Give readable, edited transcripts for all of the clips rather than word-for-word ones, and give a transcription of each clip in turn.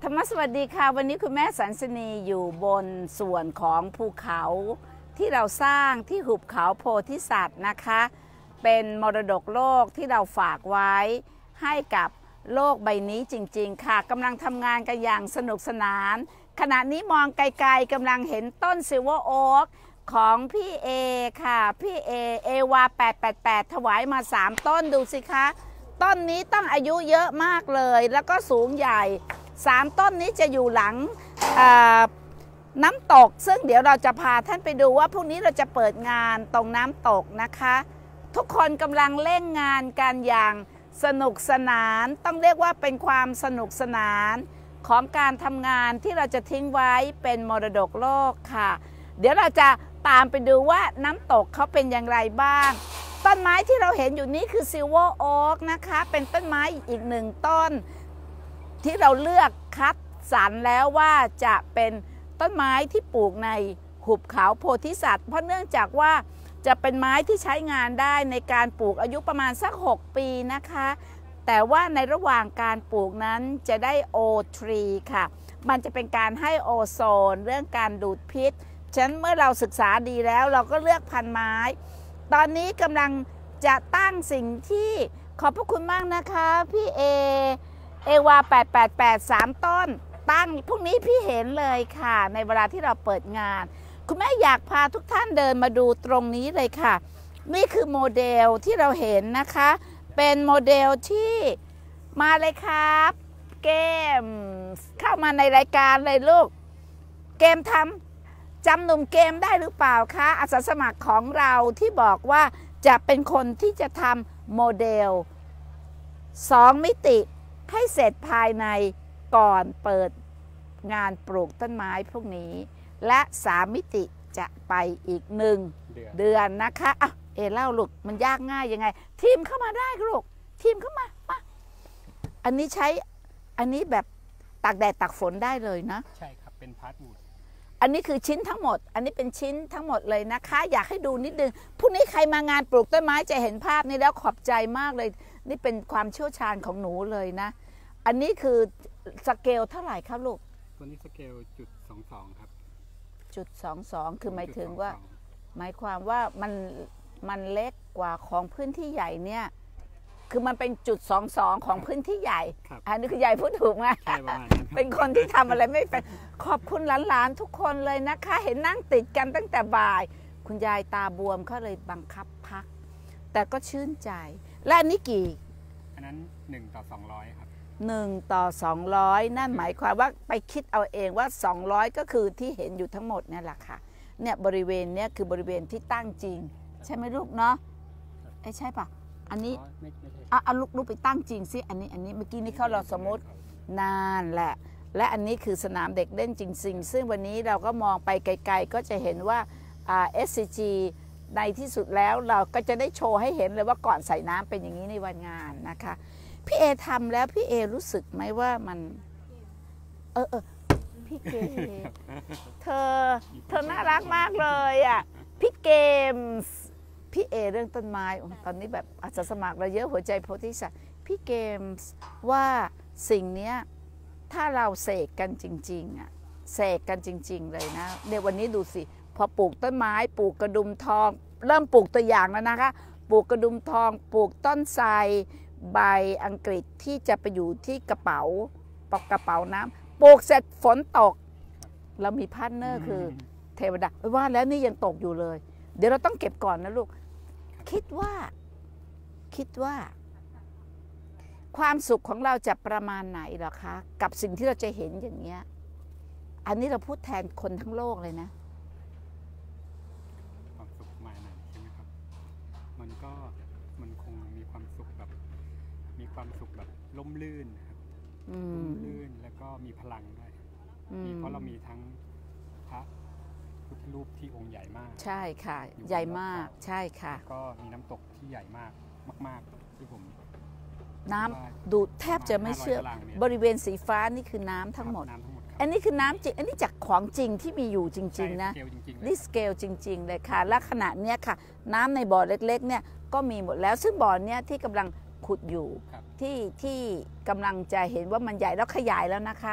รมสวัสดีค่ะวันนี้คุณแม่สันสนีอยู่บนส่วนของภูเขาที่เราสร้างที่หุบเขาโพธิสัตว์นะคะเป็นมรดกโลกที่เราฝากไว้ให้กับโลกใบนี้จริงๆค่ะกำลังทำงานกันอย่างสนุกสนานขณะนี้มองไกลๆกำลังเห็นต้นซิลเวอร์โอ๊กของพี่เอค่ะพี่เอวา888ถวายมา3ต้นดูสิคะต้นนี้ต้องอายุเยอะมากเลยแล้วก็สูงใหญ่3ต้นนี้จะอยู่หลังน้ำตกซึ่งเดี๋ยวเราจะพาท่านไปดูว่าพรุ่งนี้เราจะเปิดงานตรงน้ำตกนะคะทุกคนกำลังเร่งงานกันอย่างสนุกสนานต้องเรียกว่าเป็นความสนุกสนานของการทำงานที่เราจะทิ้งไว้เป็นมรดกโลกค่ะเดี๋ยวเราจะตามไปดูว่าน้ำตกเขาเป็นอย่างไรบ้างต้นไม้ที่เราเห็นอยู่นี้คือซิลเวอร์โอ๊กนะคะเป็นต้นไม้อีก1ต้นที่เราเลือกคัดสรรแล้วว่าจะเป็นต้นไม้ที่ปลูกในหุบเขาโพธิสัตว์เพราะเนื่องจากว่าจะเป็นไม้ที่ใช้งานได้ในการปลูกอายุประมาณสัก6ปีนะคะแต่ว่าในระหว่างการปลูกนั้นจะได้โอทรีค่ะมันจะเป็นการให้โอโซนเรื่องการดูดพิษฉะนั้นเมื่อเราศึกษาดีแล้วเราก็เลือกพันธุ์ไม้ตอนนี้กำลังจะตั้งสิ่งที่ขอบพระคุณมากนะคะพี่เอวา888 3ต้นตั้งพรุ่งนี้พี่เห็นเลยค่ะในเวลาที่เราเปิดงานคุณแม่อยากพาทุกท่านเดินมาดูตรงนี้เลยค่ะนี่คือโมเดลที่เราเห็นนะคะเป็นโมเดลที่มาเลยครับเกมเข้ามาในรายการเลยลูกเกมจำหนุ่มเกมได้หรือเปล่าคะอาสาสมัครของเราที่บอกว่าจะเป็นคนที่จะทำโมเดล2มิติให้เสร็จภายในก่อนเปิดงานปลูกต้นไม้พวกนี้และ3มิติจะไปอีก1 เดือนนะคะอ่ะเล่าลูกมันยากง่ายยังไงทีมเข้ามาได้ลูกทีมเข้ามาอันนี้ใช้อันนี้แบบตากแดดตากฝนได้เลยนะใช่ครับเป็นพาร์ทวูดอันนี้คือชิ้นทั้งหมดอันนี้เป็นชิ้นทั้งหมดเลยนะคะอยากให้ดูนิดนึงพรุ่งนี้ใครมางานปลูกต้นไม้จะเห็นภาพนี้แล้วขอบใจมากเลยนี่เป็นความเชี่ยวชาญของหนูเลยนะอันนี้คือสเกลเท่าไหร่ครับลูกตัวนี้สเกล.22ครับ .22คือหมายถึงว่าหมายความว่ามันเล็กกว่าของพื้นที่ใหญ่เนี่ยคือมันเป็น.22ของพื้นที่ใหญ่อันนี้คือใหญ่พูดถูกไหมเป็นคนที่ทำอะไรไม่เป็นขอบคุณหลานๆทุกคนเลยนะคะเห็นนั่งติดกันตั้งแต่บ่ายคุณยายตาบวมเขาเลยบังคับพักแต่ก็ชื่นใจและอันนี้กี่อันนั้น1:200ครับ 1:200นั่นหมายความว่าไปคิดเอาเองว่า200ก็คือที่เห็นอยู่ทั้งหมดเนี่ยแหละค่ะเนี่ยบริเวณเนี่ยคือบริเวณที่ตั้งจริงใช่ไหมลูกเนาะใช่ปะอันนี้เอาลูกไปตั้งจริงสิอันนี้เมื่อกี้นี่เขาเราสมมตินานแหละและอันนี้คือสนามเด็กเล่นจริงๆซึ่งวันนี้เราก็มองไปไกลๆก็จะเห็นว่าSCG ในที่สุดแล้วเราก็จะได้โชว์ให้เห็นเลยว่าก่อนใส่น้ำเป็นอย่างนี้ในวันงานนะคะพี่เอทำแล้วพี่เอรู้สึกไหมว่ามันพี่เกเธอน่ารักมากเลยอ่ะพี่เกมพี่เอเรื่องต้นไม้ตอนนี้แบบอาสาสมัครเราเยอะหัวใจโพธิสัตว์พี่เกมว่าสิ่งนี้ถ้าเราเสกกันจริงๆอ่ะเสกกันจริงๆเลยนะเดี๋ยววันนี้ดูสิพอปลูกต้นไม้ปลูกกระดุมทองเริ่มปลูกตัวอย่างแล้วนะคะปลูกกระดุมทองปลูกต้นไทรใบอังกฤษที่จะไปอยู่ที่กระเป๋าน้ำปลูกเสร็จฝนตกเรามีพาร์ทเนอร์คือเทวดาว่าแล้วนี่ยังตกอยู่เลยเดี๋ยวเราต้องเก็บก่อนนะลูกคิดว่าความสุขของเราจะประมาณไหนหรอคะกับสิ่งที่เราจะเห็นอย่างเงี้ยอันนี้เราพูดแทนคนทั้งโลกเลยนะความสุขมาไหนใช่ไหมครับมันคงมีความสุขแบบล่มลื่นครับล่มลื่นแล้วก็มีพลังด้วยเพราะเรามีทั้งพระพุทธรูปที่องค์ใหญ่มากใช่ค่ะใหญ่มากใช่ค่ะก็มีน้ำตกที่ใหญ่มากที่ผมน้ำดูแทบจะไม่เชื่อบริเวณสีฟ้านี่คือน้ำทั้งหมดอันนี้คือน้ำจริงอันนี้จากของจริงที่มีอยู่จริงๆนะนี่สเกลจริงๆเลยค่ะและขณะนี้ค่ะน้ำในบ่อเล็กๆเนี่ยก็มีหมดแล้วซึ่งบ่อเนี้ยที่กำลังขุดอยู่ที่กำลังจะเห็นว่ามันใหญ่แล้วขยายแล้วนะคะ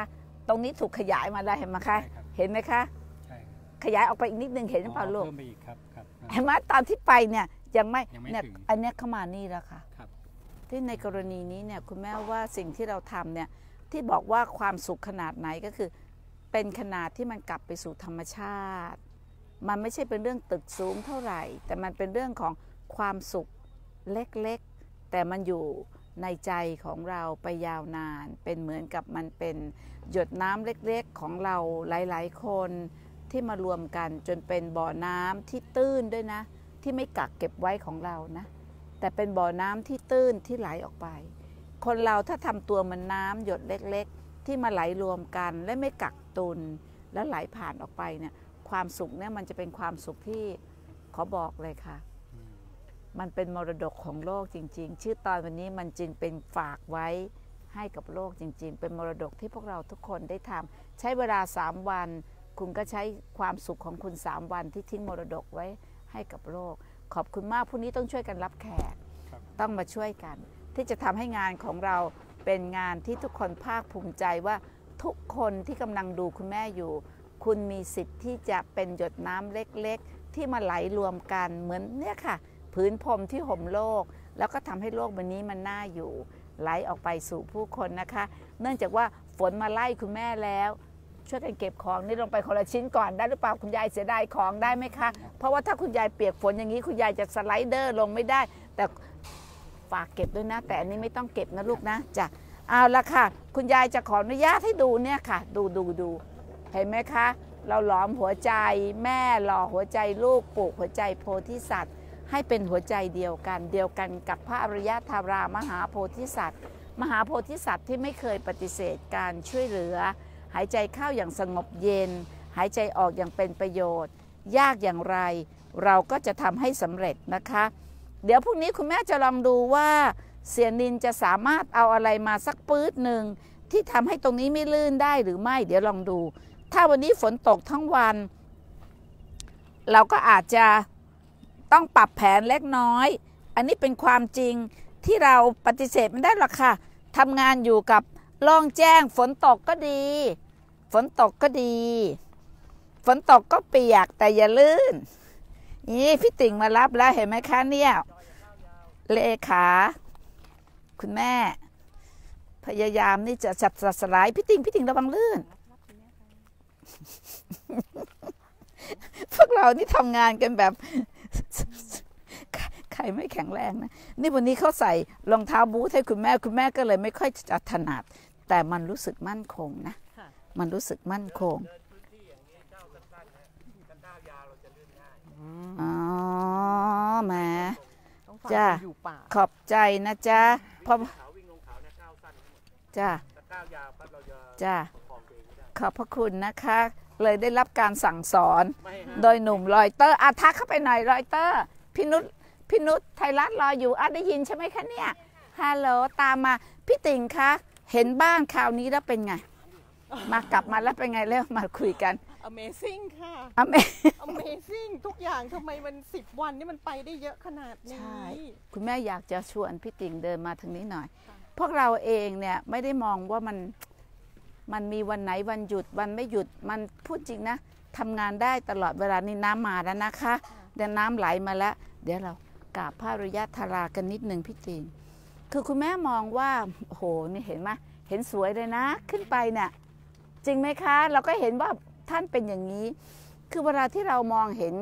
ตรงนี้ถูกขยายมาแล้วเห็นไหมคะเห็นไหมคะใช่ขยายออกไปอีกนิดนึงเห็นหรือเปล่าลูกเพิ่มไปอีกครับเห็นไหมตอนที่ไปเนี่ยยังไม่เนี่ยถึงอันนี้เข้ามานี่แล้วค่ะที่ในกรณีนี้เนี่ยคุณแม่ว่าสิ่งที่เราทำเนี่ยที่บอกว่าความสุขขนาดไหนก็คือเป็นขนาดที่มันกลับไปสู่ธรรมชาติมันไม่ใช่เป็นเรื่องตึกสูงเท่าไหร่แต่มันเป็นเรื่องของความสุขเล็กๆแต่มันอยู่ในใจของเราไปยาวนานเป็นเหมือนกับมันเป็นหยดน้ำเล็กๆของเราหลายๆคนที่มารวมกันจนเป็นบ่อน้ำที่ตื้นด้วยนะที่ไม่กักเก็บไว้ของเรานะแต่เป็นบ่อน้ำที่ตื้นที่ไหลออกไปคนเราถ้าทำตัวมันน้ำหยดเล็กๆที่มาไหลรวมกันและไม่กักตุนแล้วไหลผ่านออกไปเนี่ยความสุขเนี่ยมันจะเป็นความสุขที่ขอบอกเลยค่ะมันเป็นมรดกของโลกจริงๆชื่อตอนวันนี้มันจึงเป็นฝากไว้ให้กับโลกจริงๆเป็นมรดกที่พวกเราทุกคนได้ทำใช้เวลา3 วันคุณก็ใช้ความสุขของคุณ3 วันที่ทิ้งมรดกไว้ให้กับโลกขอบคุณมากพรุ่งนี้ต้องช่วยกันรับแขกต้องมาช่วยกันที่จะทำให้งานของเราเป็นงานที่ทุกคนภาคภูมิใจว่าทุกคนที่กำลังดูคุณแม่อยู่คุณมีสิทธิ์ที่จะเป็นหยดน้ำเล็กๆที่มาไหลรวมกันเหมือนเนี่ยค่ะผืนพรมที่ห่มโลกแล้วก็ทำให้โลกใบนี้มันน่าอยู่ไหลออกไปสู่ผู้คนนะคะเนื่องจากว่าฝนมาไล่คุณแม่แล้วช่วยกันเก็บของนี่ลงไปคนละชิ้นก่อนได้หรือเปล่าคุณยายเสียดายของได้ไหมคะเพราะว่าถ้าคุณยายเปียกฝนอย่างนี้คุณยายจะสไลเดอร์ลงไม่ได้แต่ฝากเก็บด้วยนะแต่อันนี้ไม่ต้องเก็บนะลูกนะจ้ะเอาละค่ะคุณยายจะขออนุญาตให้ดูเนี่ยค่ะดูเห็นไหมคะเราหลอมหัวใจแม่หล่อหัวใจลูกปลูกหัวใจโพธิสัตว์ให้เป็นหัวใจเดียวกันกับพระอริยธารามหาโพธิสัตว์มหาโพธิสัตว์ที่ไม่เคยปฏิเสธการช่วยเหลือหายใจเข้าอย่างสงบเย็นหายใจออกอย่างเป็นประโยชน์ยากอย่างไรเราก็จะทำให้สำเร็จนะคะเดี๋ยวพรุ่งนี้คุณแม่จะลองดูว่าเสียนินจะสามารถเอาอะไรมาสักปื๊ดหนึ่งที่ทำให้ตรงนี้ไม่ลื่นได้หรือไม่เดี๋ยวลองดูถ้าวันนี้ฝนตกทั้งวันเราก็อาจจะต้องปรับแผนเล็กน้อยอันนี้เป็นความจริงที่เราปฏิเสธไม่ได้หรอกค่ะทำงานอยู่กับโล่งแจ้งฝนตกก็ดีฝนตกก็เปียกแต่อย่าลื่นนี่พี่ติ่งมารับแล้วเห็นไหมคะเนี่ยเลขาคุณแม่พยายามนี่จะจัดสลายพี่ติ่งระวังลื่นพวกเรานี่ทำงานกันแบบใครไม่แข็งแรงนะนี่วันนี้เขาใส่รองเท้าบูทให้คุณแม่ก็เลยไม่ค่อยจะถนัดแต่มันรู้สึกมั่นคงนะมันรู้สึกมั่นคงอ๋อแหมจ้าขอบใจนะจ๊ะพอจ้าขอบพระคุณนะคะเลยได้รับการสั่งสอนโดยหนุ่มรอยเตอร์ทักเข้าไปหน่อยรอยเตอร์พี่นุชไทยรัฐรออยู่ได้ยินใช่ไหมคะเนี่ยฮัลโหลตามมาพี่ติ่งคะเห็นบ้านคราวนี้แล้วเป็นไงกลับมาแล้วเป็นไงเร็วมาคุยกัน Amazing ค่ะ Amazing ทุกอย่างทำไมมัน10 วันนี่มันไปได้เยอะขนาดนี้ใช่คุณแม่อยากจะชวนพี่ติ่งเดินมาทางนี้หน่อยพวกเราเองเนี่ยไม่ได้มองว่ามันมีวันไหนวันหยุดวันไม่หยุดมันพูดจริงนะทำงานได้ตลอดเวลานี้น้ำมาแล้วนะคะเดี๋ยวน้ำไหลมาแล้วเดี๋ยวเรากราบพระอริยธารากันนิดนึงพี่ติ่งคือคุณแม่มองว่าโอ้โหนี่เห็นไหมเห็นสวยเลยนะขึ้นไปเนี่ยจริงไหมคะเราก็เห็นว่าท่านเป็นอย่างนี้คือเวลาที่เรามองเห็น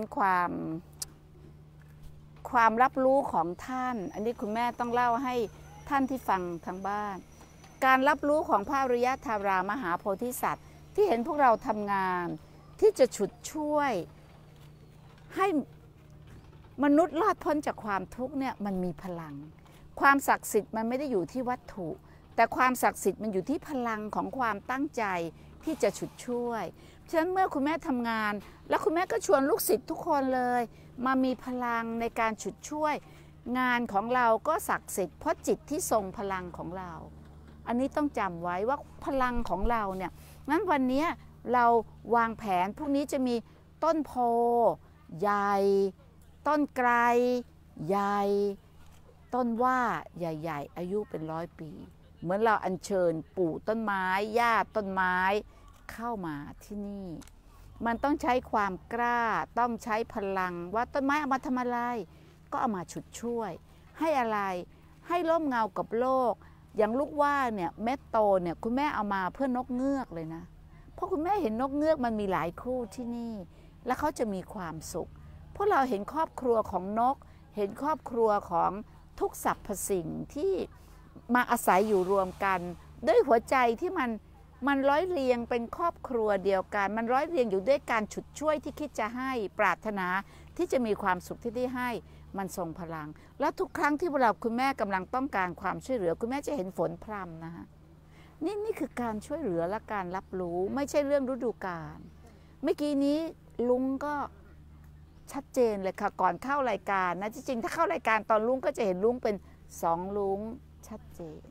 ความรับรู้ของท่านอันนี้คุณแม่ต้องเล่าให้ท่านที่ฟังทางบ้านการรับรู้ของพระอริยธารามหาโพธิสัตว์ที่เห็นพวกเราทำงานที่จะฉุดช่วยให้มนุษย์รอดพ้นจากความทุกข์เนี่ยมันมีพลังความศักดิ์สิทธิ์มันไม่ได้อยู่ที่วัตถุแต่ความศักดิ์สิทธิ์มันอยู่ที่พลังของความตั้งใจที่จะฉุดช่วยฉะนั้นเมื่อคุณแม่ทำงานแล้วคุณแม่ก็ชวนลูกศิษย์ทุกคนเลยมามีพลังในการฉุดช่วยงานของเราก็ศักดิ์สิทธิ์เพราะจิตที่ทรงพลังของเราอันนี้ต้องจำไว้ว่าพลังของเราเนี่ยงั้นวันนี้เราวางแผนพรุ่งนี้จะมีต้นโพใหญ่ต้นไกรใหญ่ต้นว่าใหญ่ๆอายุเป็น100 ปีเหมือนเราอัญเชิญปู่ต้นไม้ย่าต้นไม้เข้ามาที่นี่มันต้องใช้ความกล้าต้องใช้พลังว่าต้นไม้เอามาทำอะไรก็เอามาฉุดช่วยให้อะไรให้ร่มเงากับโลกอย่างลูกว่าเนี่ยเม็ดโตเนี่ยคุณแม่เอามาเพื่อนกเงือกเลยนะเพราะคุณแม่เห็นนกเงือกมันมีหลายคู่ที่นี่และเขาจะมีความสุขพวกเราเห็นครอบครัวของนกเห็นครอบครัวของทุกสรรพสิ่งที่มาอาศัยอยู่รวมกันด้วยหัวใจที่มันร้อยเรียงเป็นครอบครัวเดียวกันมันร้อยเรียงอยู่ด้วยการฉุดช่วยที่คิดจะให้ปรารถนาที่จะมีความสุขที่ได้ให้มันทรงพลังแล้วทุกครั้งที่เราคุณแม่กำลังต้องการความช่วยเหลือคุณแม่จะเห็นฝนพรำนะคะนี่คือการช่วยเหลือและการรับรู้ไม่ใช่เรื่องฤดูกาลเมื่อกี้นี้ลุงก็ชัดเจนเลยค่ะก่อนเข้ารายการนะจริงๆถ้าเข้ารายการตอนลุงก็จะเห็นลุงเป็น2ลุงชัดเจน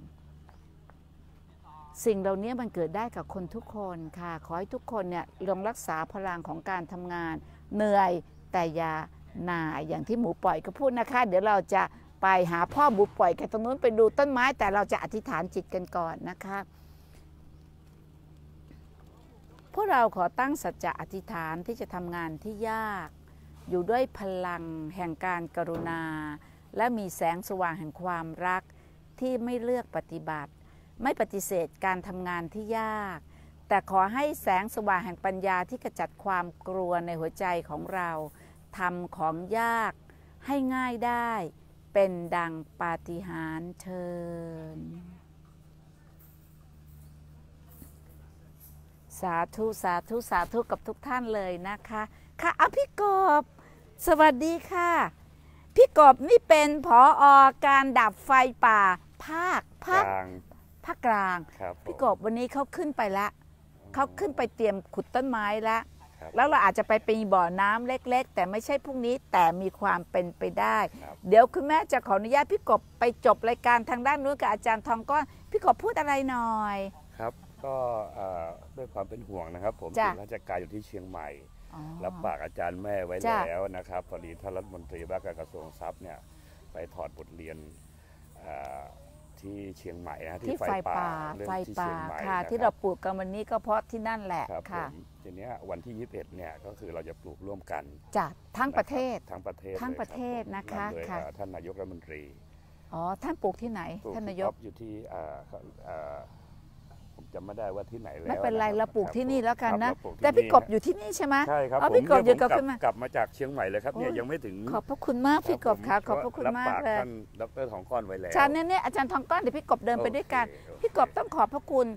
สิ่งเหล่านี้มันเกิดได้กับคนทุกคนค่ะขอให้ทุกคนเนี่ยลองรักษาพลังของการทำงานเหนื่อยแต่อย่าหน่ายอย่างที่หมูปล่อยก็พูดนะคะเดี๋ยวเราจะไปหาพ่อหมูปล่อยกันตรงนู้นไปดูต้นไม้แต่เราจะอธิษฐานจิตกันก่อนนะคะพวกเราขอตั้งสัจจะอธิษฐานที่จะทำงานที่ยากอยู่ด้วยพลังแห่งการกรุณาและมีแสงสว่างแห่งความรักที่ไม่เลือกปฏิบัติไม่ปฏิเสธการทำงานที่ยากแต่ขอให้แสงสว่างแห่งปัญญาที่ขจัดความกลัวในหัวใจของเราทำของยากให้ง่ายได้เป็นดังปาฏิหาริย์เทินสาธุสาธุสาธุกับทุกท่านเลยนะคะค่ะเอาพี่กบสวัสดีค่ะพี่กบนี่เป็นผอ.การดับไฟป่าภาคกลางพี่กบวันนี้เขาขึ้นไปแล้วเขาขึ้นไปเตรียมขุดต้นไม้แล้วแล้วเราอาจจะไปเป็นบ่อน้ำเล็กๆแต่ไม่ใช่พรุ่งนี้แต่มีความเป็นไปได้เดี๋ยวคุณแม่จะขออนุญาตพี่กบไปจบรายการทางด้านนู้นกับอาจารย์ทองก้อนพี่กบพูดอะไรหน่อยครับก็ด้วยความเป็นห่วงนะครับผมติดราชการอยู่ที่เชียงใหม่รับปากอาจารย์แม่ไว้แล้วนะครับพอดีท่านรัฐมนตรีว่าการกระทรวงทรัพย์เนี่ยไปถอดบทเรียนที่เชียงใหม่นะที่ไฟป่าค่ะที่เราปลูกกันวันนี้ก็เพราะที่นั่นแหละค่ะทีนี้วันที่21เนี่ยก็คือเราจะปลูกร่วมกันจัดทั้งประเทศนะคะท่านนายกรัฐมนตรีท่านปลูกที่ไหนท่านนายกอยู่ที่ผมจำไม่ได้ว่าที่ไหนแล้วไม่เป็นไรเราปลูกที่นี่แล้วกันนะแต่พี่กบอยู่ที่นี่ใช่ไหมใช่ครับพี่กบอยู่กับคุณกลับมาจากเชียงใหม่เลยครับเนี่ยยังไม่ถึงขอบพระคุณมากพี่กบค่ะขอบพระคุณมากเลยท่านดร.ทองก้อนไว้แล้วอาจารย์เนี่ยอาจารย์ทองก้อนเดี๋ยวพี่กบเดินไปด้วยกันพี่กบต้องขอบพระคุณ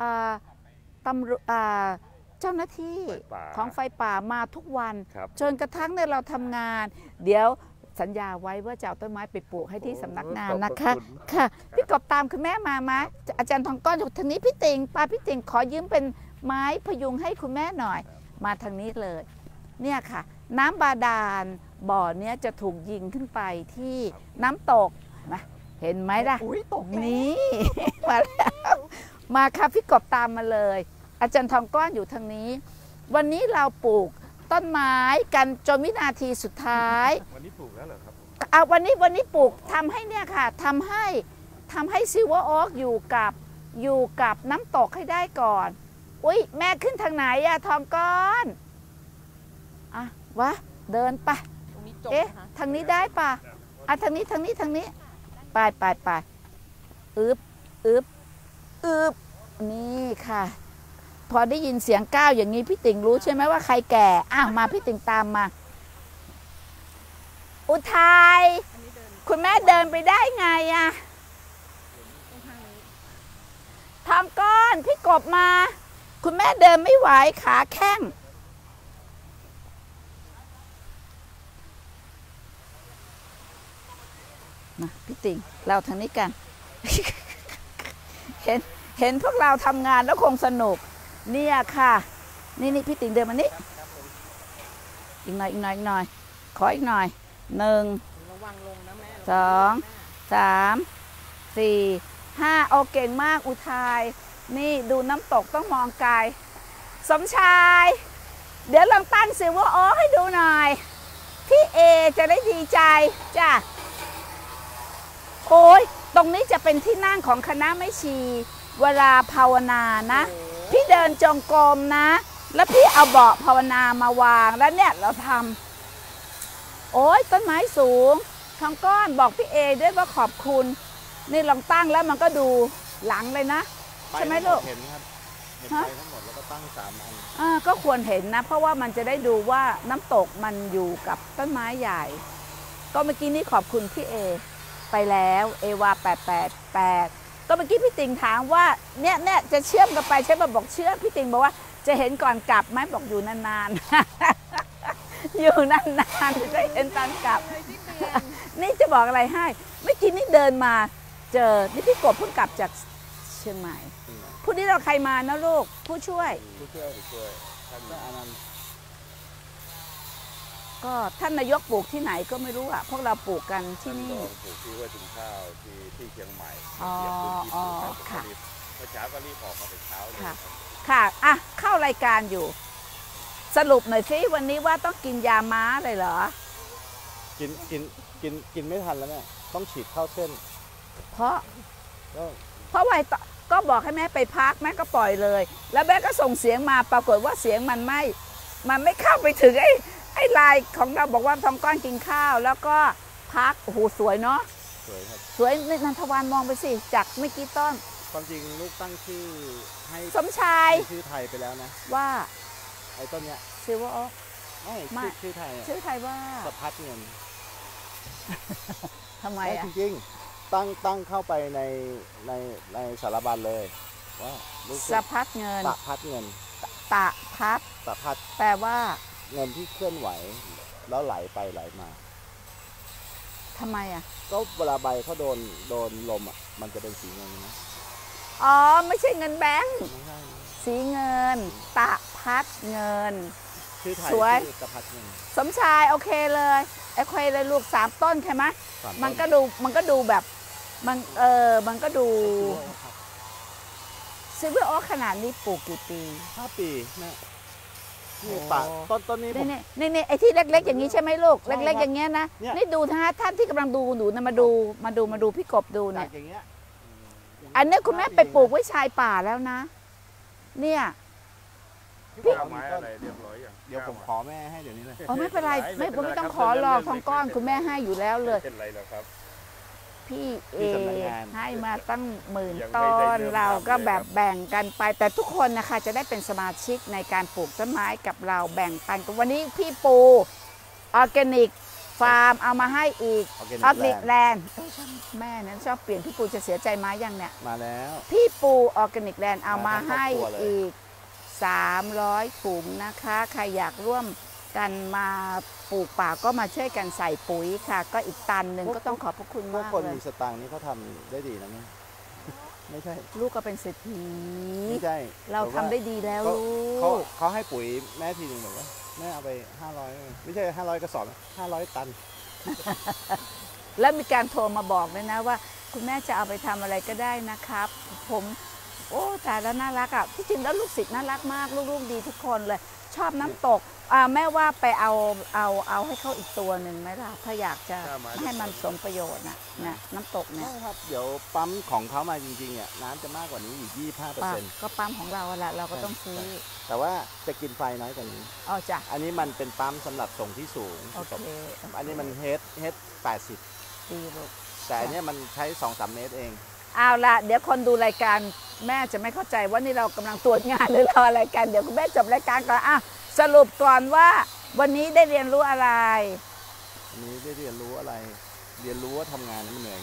เจ้าหน้าที่ของไฟป่ามาทุกวันจนกระทั่งเนี่ยเราทำงานเดี๋ยวสัญญาไว้ว่าจะเอาต้นไม้ไปปลูกให้ที่สำนักงานนะคะค่ะพี่กบตามคุณแม่มาอาจารย์ทองก้อนอยู่ทางนี้พี่ติ่งพี่ติ่งขอยืมเป็นไม้พยุงให้คุณแม่หน่อยมาทางนี้เลยเนี่ยค่ะน้ำบาดาลบ่อเนี้ยจะถูกยิงขึ้นไปที่น้ำตกนะเห็นไหมล่ะตกนี้มาแล้วมาค่ะพี่กบตามมาเลยอาจารย์ทองก้อนอยู่ทางนี้วันนี้เราปลูกต้นไม้กันจนวินาทีสุดท้ายวันนี้ปลูกแล้วเหรอครับวันนี้ปลูกทำให้เนี่ยค่ะทำให้ซิลเวอร์โอ๊กอยู่กับน้ำตกให้ได้ก่อนอุ้ยแม่ขึ้นทางไหนอะทองก้อนวะเดินไปทางนี้ได้ปะทางนี้ไปอึบนี่ค่ะพอได้ยินเสียงก้าวอย่างนี้พี่ติ่งรู้ใช่ไหมว่าใครแก่มาพี่ติ่งตามมาอุทัยคุณแม่เดินไปได้ไงอะทองก้อนพี่กบมาคุณแม่เดินไม่ไหวขาแข้งมาพี่ติ่งเราทางนี้กัน เห็นพวกเราทำงานแล้วคงสนุกเนี่ยค่ะนี่พี่ติ่งเดินมานี่อีกหน่อยขออีกหน่อย1 2 3 4 5โอเก่งมากอุทัยนี่ดูน้ำตกต้องมองไกลสมชายเดี๋ยวลองตั้งซิลเวอร์โอ๊คให้ดูหน่อยพี่เอจะได้ดีใจจ้ะโอ้ยตรงนี้จะเป็นที่นั่งของคณะแม่ชีเวลาภาวนานะพี่เดินจงกรมนะแล้วพี่เอาเบาะภาวนามาวางแล้วเนี่ยเราทำโอ้ยต้นไม้สูงทองก้อนบอกพี่เอด้วยว่าขอบคุณนี่ลองตั้งแล้วมันก็ดูหลังเลยนะใช่ไหมลูกเห็นครับเห็นไปทั้งหมดแล้วก็ตั้ง3 อันก็ควรเห็นนะเพราะว่ามันจะได้ดูว่าน้ำตกมันอยู่กับต้นไม้ใหญ่ก็เมื่อกี้นี้ขอบคุณพี่เอไปแล้วเอวา888ก็เมื่อกี้พี่ติงถามว่าเนี่ยจะเชื่อมกันไปใช่ป่ะบอกเชื่อพี่ติงบอกว่าจะเห็นก่อนกลับไหมบอกอยู่นานๆ อยู่นานๆจะได้เห็นตอนกลับ นี่จะบอกอะไรให้เมื่อกี้นี่เดินมาเจอนี่พี่กบเพิ่งกลับจากเชียงใหม่ผู้นี้เราใครมานะลูกผู้ช่วยท่านอนันต์ก็ท่านนายกปลูกที่ไหนก็ไม่รู้อ่ะพวกเราปลูกกันที่นี่ปลูกที่ห้วยถุงข้าวที่เชียงใหม่อ๋อค่ะเมื่อเช้าก็รีบออกมาแต่เช้าเลยค่ะอ่ะเข้ารายการอยู่สรุปหน่อยสิวันนี้ว่าต้องกินยาม้าเลยเหรอกินไม่ทันแล้วเนี่ยต้องฉีดเข้าเส้นเพราะว่าก็บอกให้แม่ไปพักแม่ก็ปล่อยเลยแล้วแม่ก็ส่งเสียงมาปรากฏว่าเสียงมันไม่เข้าไปถึงไอ้ไลน์ของเราบอกว่าทองก้อนกินข้าวแล้วก็พักโอ้โหสวยเนาะสวยครับสวยนันทวานมองไปสิจากเมื่อกี้ต้นความจริงลูกตั้งชื่อให้สมชายชื่อไทยไปแล้วนะว่าไอ้ต้นเนี้ยชื่อว่าไม่ชื่อไทยว่าสะพัดเงินทำไมอ่ะจริงๆตั้งเข้าไปในสารบัญเลยว่าสะพัดเงินตะพัดเงินตะพัดแปลว่าเงินที่เคลื่อนไหวแล้วไหลไปไหลมาทำไมอ่ะก็เวลาใบเขาโดนลมอ่ะมันจะเป็นสีเงินนะอ๋อไม่ใช่เงินแบงค์สีเงินตะพัดเงินสวยตะพัดเงินสมชายโอเคเลยไอ้เคยเลยลูก3 ต้นใช่ไหมมันก็ดูแบบมันก็ดูซิลเวอร์โอ๊คขนาดนี้ปลูกกี่ปี 5 ปีนะนี่ป่าต้นนี้นี่ไอ้ที่เล็กๆอย่างนี้ใช่ไหมลูกเล็กๆอย่างเงี้ยนะนี่ดูท่านที่กำลังดูหนูนะมาดูพี่กบดูเนี่ยอันนี้คุณแม่ไปปลูกไว้ชายป่าแล้วนะเนี่ยพี่ไม้อะไรเรียบร้อยอย่างเดี๋ยวผมขอแม่ให้เดี๋ยวนี้เลยไม่เป็นไรไม่ต้องขอรอทองก้อนคุณแม่ให้อยู่แล้วเลยเป็นไรหรอครับพี่ให้มาตั้ง10,000 ต้นเราก็แบบแบ่งกันไปแต่ทุกคนนะคะจะได้เป็นสมาชิกในการปลูกต้นไม้กับเราแบ่งปันกันวันนี้พี่ปูออร์แกนิกฟาร์มเอามาให้อีกออร์แกนิกแลนด์แม่นั้นชอบเปลี่ยนพี่ปูจะเสียใจไหมยังเนี่ยมาแล้วพี่ปูออร์แกนิกแลนด์เอามาให้อีก300 ถุงนะคะใครอยากร่วมกันมาปลูกป่าก็มาช่วยกันใส่ปุ๋ยค่ะก็อีกตันหนึ่งก็ต้องขอบพระคุณมากเลยคนมีสตางค์นี่เขาทำได้ดีนะเนี่ยไม่ใช่ลูกก็เป็นเศรษฐีไม่ใช่เราทำได้ดีแล้วลูกเขาให้ปุ๋ยแม่ทีนึงบอกว่าแม่เอาไป500ไม่ใช่500 กระสอบ500 ตันแล้วมีการโทรมาบอกเลยนะว่าคุณแม่จะเอาไปทำอะไรก็ได้นะครับผมโอ้ตายแล้วน่ารักอ่ะที่จริงแล้วลูกศิษย์น่ารักมากลูกๆดีทุกคนเลยชอบน้ำตกแม่ว่าไปเอาให้เขาอีกตัวหนึ่งไหมล่ะถ้าอยากจะให้มันสมประโยชน์นะน้ำตกเนี่ยใช่ครับเดี๋ยวปั๊มของเขามาจริงๆเนี่ยน้ำจะมากกว่านี้อีก 25% ก็ปั๊มของเราแหละเราก็ต้องซื้อแต่ว่าจะกินไฟน้อยกว่านี้อ๋อจ้ะอันนี้มันเป็นปั๊มสำหรับส่งที่สูงโอเคอันนี้มันเฮด80 ดีลูกแต่อันนี้มันใช้ 2-3 เมตรเองเอาละเดี๋ยวคนดูรายการแม่จะไม่เข้าใจว่านี่เรากำลังตรวจงานหรือเราอะไรกันเดี๋ยวคุณแม่จบรายการก่อนสรุปก่อนว่าวันนี้ได้เรียนรู้อะไรวันนี้ได้เรียนรู้อะไรเรียนรู้ว่าทำงานมันเหนื่อย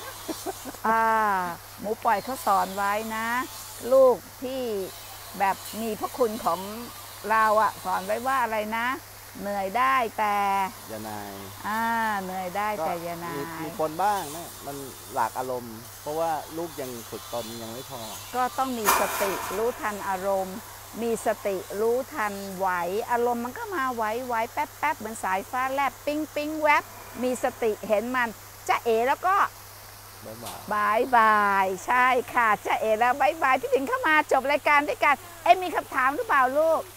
หมูปล่อยเขาสอนไว้นะลูกที่แบบมีพระคุณของเราสอนไว้ว่าอะไรนะเหนื่อยได้แต่อย่านายเหนื่อยได้แต่อย่านายมีคนบ้างนะมันหลากอารมณ์เพราะว่าลูกยังฝึกตนยังไม่พอก็ต้องมีสติรู้ทันอารมณ์มีสติรู้ทันไหวอารมณ์มันก็มาไหวแป๊บเหมือนสายฟ้าแลบปิ้งแวบมีสติเห็นมันจะเอแล้วก็บายใช่ค่ะจะเอแล้วบายพี่ถึงเข้ามาจบรายการด้วยกันมีคำถามหรือเปล่าลูก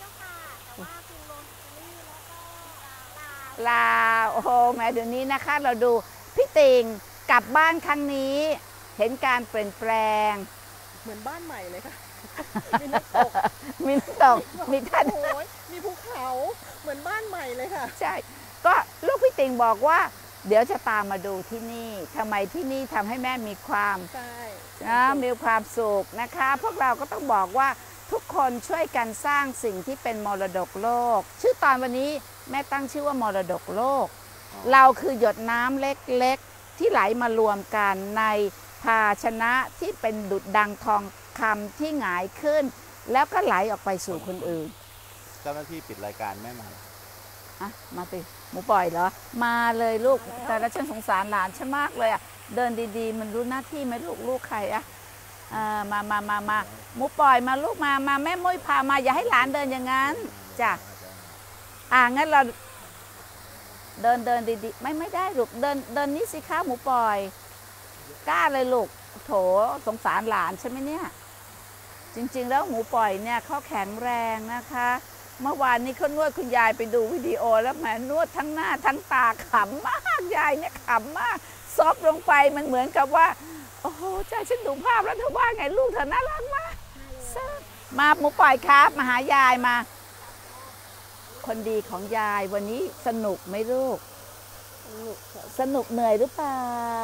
ลาโอ้โหแม่เดี๋ยวนี้นะคะเราดูพี่ติงกลับบ้านครั้งนี้เห็นการเปลี่ยนแปลงเหมือนบ้านใหม่เลยค่ะมีน้ำตกมีน้ำตกมีท่านโอ้ยมีภูเขาเหมือนบ้านใหม่เลยค่ะใช่ก็ลูกพี่ติ่งบอกว่าเดี๋ยวจะตามมาดูที่นี่ทำไมที่นี่ทำให้แม่มีความมีความสุขนะคะพวกเราก็ต้องบอกว่าทุกคนช่วยกันสร้างสิ่งที่เป็นมรดกโลกชื่อตอนวันนี้แม่ตั้งชื่อว่ามรดกโลกเราคือหยดน้ำเล็กๆที่ไหลมารวมกันในภาชนะที่เป็นดุจดังทองคำที่หงายขึ้นแล้วก็ไหลออกไปสู่คนอื่นเจ้าหน้าที่ปิดรายการแม่มามาสิหมูปล่อยเหรอมาเลยลูกแต่ละฉันสงสารหลานฉันมากเลยอ่ะเดินดีๆมันรู้หน้าที่ไหมลูกใครอ่ะมาหมูปล่อยมาลูกมาแม่มุ้ยพามาอย่าให้หลานเดินอย่างนั้นจ้ะงั้นเราเดินดีๆไม่ได้ลูกเดินนี้สิคะหมูปล่อยกล้าเลยลูกโถสงสารหลานใช่ไหมเนี่ยจริงๆแล้วหมูปล่อยเนี่ยเขาแข็งแรงนะคะเมื่อวานนี้เขานวดคุณยายไปดูวิดีโอแล้วแหมนวดทั้งหน้าทั้งตาขำมากยายเนี่ยขำมากซบลงไปมันเหมือนกับว่าโอ้โหใจฉันดูภาพแล้วเธอว่าไงลูกเธอน่ารักมากมาหมูปล่อยครับมาหายายมาคนดีของยายวันนี้สนุกไหมลูกสนุกเหนื่อยหรือเปล่า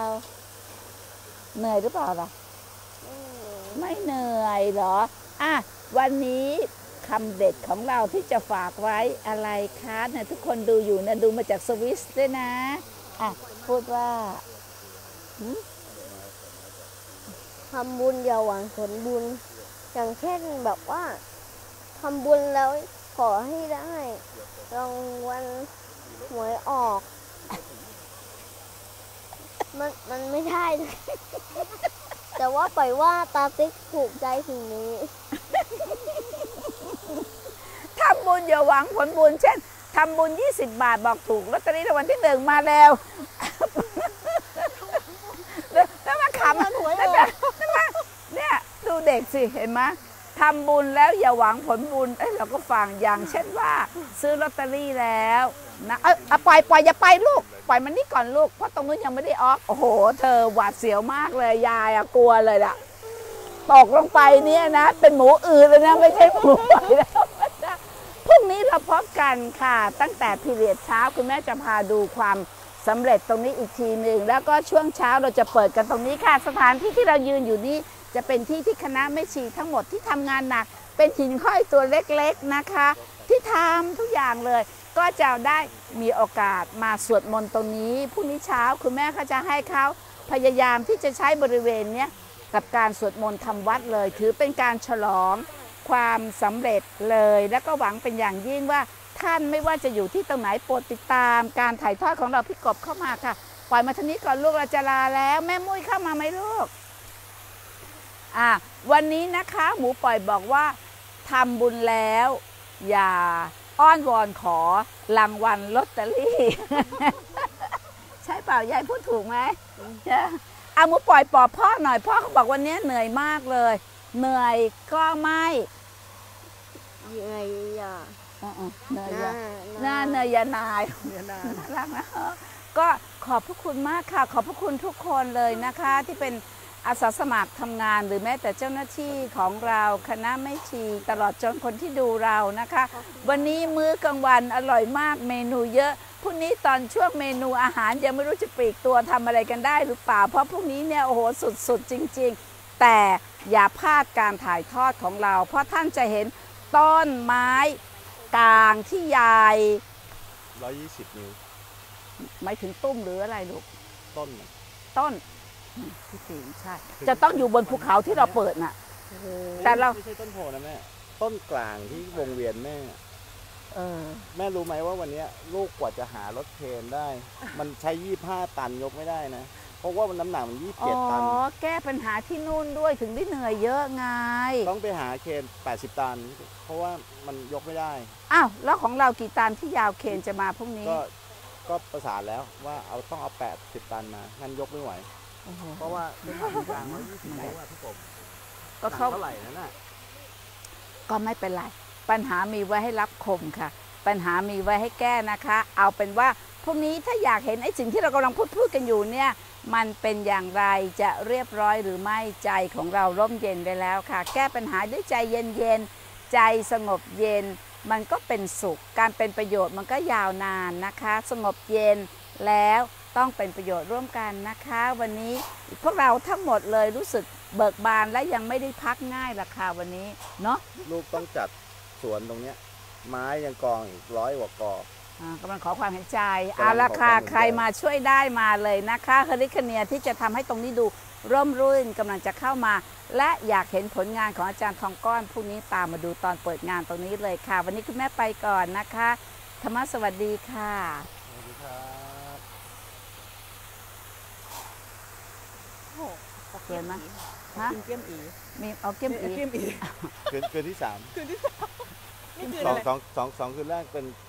เหนื่อยหรือเปล่าล่ะไม่เหนื่อยเหรอวันนี้คำเด็ดของเราที่จะฝากไว้อะไรคะเนี่ยทุกคนดูอยู่นะดูมาจากสวิสด้วยนะพูดว่าทำบุญอย่าหวังผลบุญอย่างเช่นแบบว่าทำบุญแล้วขอให้ได้รางวัลหวยออกมันไม่ได้แต่ว่าปล่อยว่าตาติ๊กถูกใจสิ่งนี้ทำบุญอย่าหวังผลบุญเช่นทำบุญ20 บาทบอกถูกลอตเตอรี่รางวัลที่1มาแล้วแล้วมาขำเนี่ยดูเด็กสิเห็นไหมทำบุญแล้วอย่าหวังผลบุญเราก็ฟังอย่างเช่นว่าซื้อลอตเตอรี่แล้วนะปล่อยอย่าไปลูกปล่อยมันนี่ก่อนลูกเพราะตรงนู้นยังไม่ได้ออกโอ้โหเธอหวาดเสียวมากเลยยายกลัวเลยล่ะตกลงไปเนี่ยนะเป็นหมูอื่นเลยนะไม่ใช่หมูปล่อยแล้วพรุ่งนี้เราพบกันค่ะตั้งแต่พีเรียดเช้าคุณแม่จะพาดูความสำเร็จตรงนี้อีกทีหนึ่งแล้วก็ช่วงเช้าเราจะเปิดกันตรงนี้ค่ะสถานที่ที่เรายืนอยู่นี้จะเป็นที่ที่คณะแม่ชีทั้งหมดที่ทำงานหนักเป็นหินห้อยตัวเล็กๆนะคะที่ทำทุกอย่างเลยก็จะได้มีโอกาสมาสวดมนต์ตรงนี้พรุ่งนี้เช้าคุณแม่เขาจะให้เขาพยายามที่จะใช้บริเวณนี้กับการสวดมนต์ทำวัดเลยถือเป็นการฉลองความสำเร็จเลยและก็หวังเป็นอย่างยิ่งว่าท่านไม่ว่าจะอยู่ที่ตรงไหนโปรดติดตามการถ่ายทอดของเราพี่กบเข้ามาค่ะปล่อยมาทางนี้ก่อนลูกเราจะลาแล้วแม่มุ้ยเข้ามาไหมลูกวันนี้นะคะหมูปล่อยบอกว่าทำบุญแล้วอย่าอ้อนวอนขอรางวัลลอตเตอรี่ใช่เปล่ายายพูดถูกไหมหมูปล่อยปลอบพ่อหน่อยพ่อเขาบอกวันนี้เหนื่อยมากเลยเหนื่อยก็ไม่เหนื่อยอย่าเหนื่อยอย่านายรักนะก็ขอบพระคุณมากค่ะขอบพระคุณทุกคนเลยนะคะที่เป็นอาสาสมัครทำงานหรือแม้แต่เจ้าหน้าที่ของเราคณะแม่ชีตลอดจนคนที่ดูเรานะคะวันนี้มื้อกลางวันอร่อยมากเมนูเยอะพรุ่งนี้ตอนช่วงเมนูอาหารยังไม่รู้จะปลีกตัวทำอะไรกันได้หรือเปล่าเพราะพรุ่งนี้เนี่ยโอ้โหสุดๆจริงๆแต่อย่าพลาดการถ่ายทอดของเราเพราะท่านจะเห็นต้นไม้กลางที่ใหญ่ 120 นิ้วไม่ถึงตุ้มหรืออะไรลูกต้นพี่ติ๋งใช่จะต้องอยู่บนภูเขาที่เราเปิดน่ะแต่เราไม่ใช่ต้นโพนะแม่ต้นกลางที่วงเวียนแม่แม่รู้ไหมว่าวันนี้ลูกกว่าจะหารถเคนได้มันใช้25 ตันยกไม่ได้นะเพราะว่ามันน้ำหนักมัน27 ตันแก้ปัญหาที่นู่นด้วยถึงได้เหนื่อยเยอะไงต้องไปหาเคน80 ตันเพราะว่ามันยกไม่ได้แล้วของเรากี่ตันที่ยาวเคนจะมาพรุ่งนี้ก็ประสานแล้วว่าต้องเอา80 ตันมางั้นยกไม่ไหวเพราะว่าเป็นทางกลาง120 นิ้วพี่กบก็เท่าไหร่นั่นน่ะก็ไม่เป็นไรปัญหามีไว้ให้รับคมค่ะปัญหามีไว้ให้แก้นะคะเอาเป็นว่าพรุ่งนี้ถ้าอยากเห็นไอ้สิ่งที่เรากำลังพูดกันอยู่เนี่ยมันเป็นอย่างไรจะเรียบร้อยหรือไม่ใจของเราร่มเย็นไปแล้วค่ะแก้ปัญหาด้วยใจเย็นๆใจสงบเย็นมันก็เป็นสุขการเป็นประโยชน์มันก็ยาวนานนะคะสงบเย็นแล้วต้องเป็นประโยชน์ร่วมกันนะคะวันนี้พวกเราทั้งหมดเลยรู้สึกเบิกบานและยังไม่ได้พักง่ายราคาวันนี้เนาะลูกต้องจัดสวนตรงเนี้ยไม้ยังกองอีก100 กว่ากกำลังขอความเห็นใจเอาราคาใครมาช่วยได้มาเลยนะคะเฮลิคเนียที่จะทำให้ตรงนี้ดูร่มรื่นกำลังจะเข้ามาและอยากเห็นผลงานของอาจารย์ทองก้อนพรุ่งนี้ตามมาดูตอนเปิดงานตรงนี้เลยค่ะวันนี้คุณแม่ไปก่อนนะคะธรรมะสวัสดีค่ะสวัสดีครับเกินไหมฮะกินเกี๊ยมอีมีเอาเกี๊ยมอีเกี๊ยมอีคืนที่ 3 คืนที่ 3นี่คือสองคืนแรกเป็น